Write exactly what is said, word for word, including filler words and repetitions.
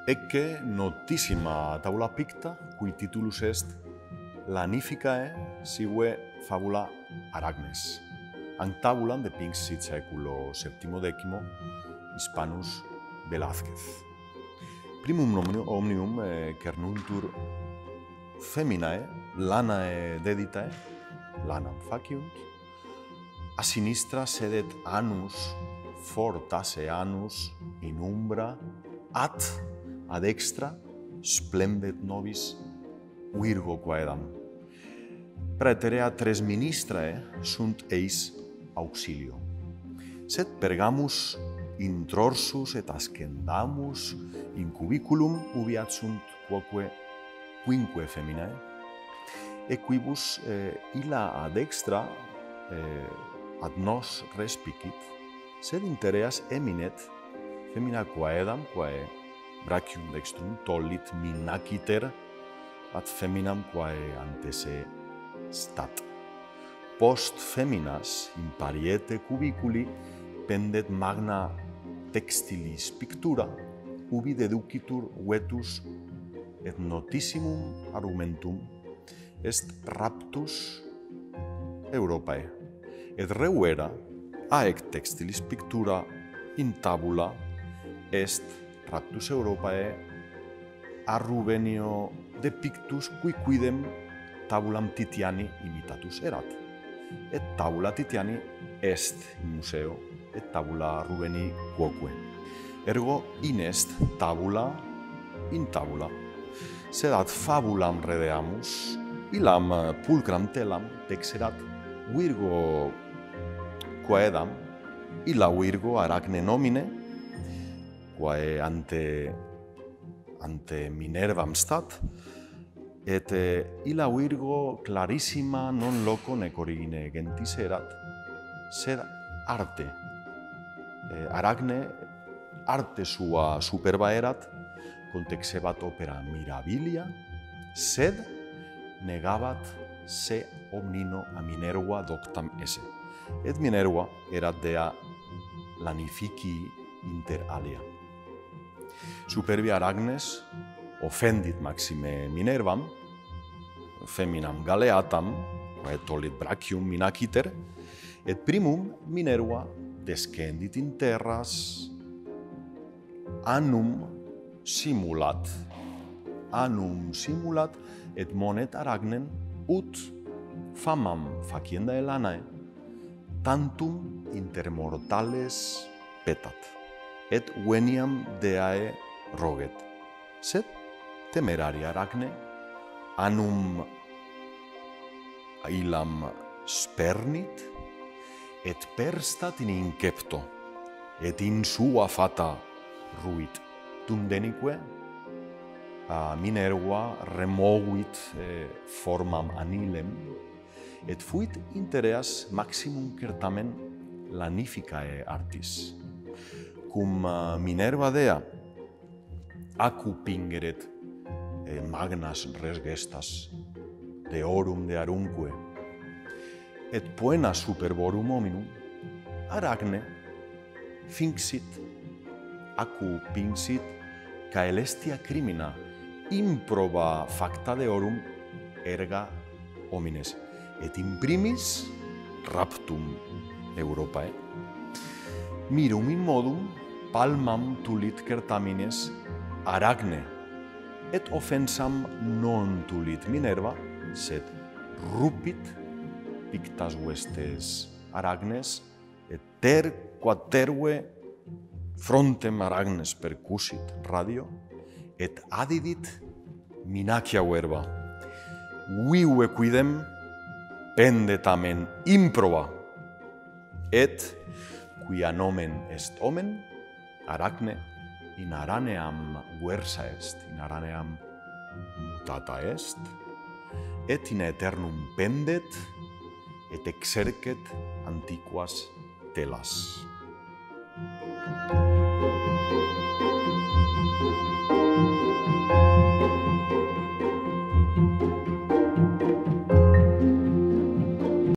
Ecce notissima tabula picta, cui titulus est Lanificae sive fabula Arachnes. An tabulam depinxit saeculo septimo decimo Hispanus Velázquez. Primum omnium cernuntur feminae, lanae deditae, lanam faciunt, a sinistra sedet anus, fortasse anus in umbra, at ad extra splendet nobis virgo quaedam. Praeterea tres ministrae sunt eis auxilio. Sed pergamus introrsus et ascendamus in cubiculum ubiat sunt quoque quinque feminae, e quibus eh, illa ad extra eh, ad nos respicit, sed intereas eminet femina quaedam quae brachium dextrum tollit minaciter ad feminam quae ante se stat. Post feminas in pariete cubiculi pendet magna textilis pictura, ubi deducitur vetus et notissimum argumentum est raptus Europae, et reuera aec textilis pictura in tabula est raptus Europae a Rubenio de pictus qui quidem tabulam Titiani imitatus erat. Et tabula Titiani est in museo, et tabula Rubeni quoque. Ergo inest tabula in tabula, sed ad fabulam redeamus, illam pulcram telam texerat virgo quaedam, illa virgo Arachne nomine, quae ante, ante Minervam stat, et illa virgo clarissima non loco nec origine gentis erat, sed arte. Eh, Arachne arte sua superba erat, contexebat opera mirabilia, sed negabat se omnino a Minerva doctam esse. Et Minerva erat dea lanifici inter alia. Superbia Arachnes offendit maxime Minervam, feminam Galeatam, quae tollit brachium minaciter, et primum Minerva descendit in terras, annum simulat, annum simulat, et monet Arachnen ut famam faciendae lanae, tantum inter mortales petat, et veniam deae roget. Sed temeraria Arachne annum illam spernit, et perstat in incepto, et in sua fata ruit. Tundenique a Minerva removit eh, formam anilem, et fuit intereas maximum certamen lanificae artis. Cum uh, Minerva dea accupingeret eh, magnas res gestas de orum de arunque, et poena superborum hominum, Arachne finxit, accupinxit caelestia crimina improba facta deorum erga homines, et in primis raptum Europae. Mirum in modum palmam tulit certamines Arachne, et offensam non tulit Minerva, sed rupit pictas vestes Arachnes, et ter quaterve frontem Arachnes percussit radio, et adidit minacia verba. Vive quidem pendetamen improba, et quia nomen est omen, Arachne in araneam versa est, in araneam mutata est, et in aeternum pendet, et exercet antiquas telas.